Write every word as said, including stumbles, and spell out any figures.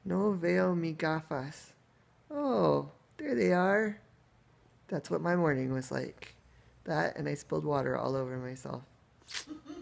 No veo mi gafas. Oh, there they are. That's what my morning was like. That, and I spilled water all over myself.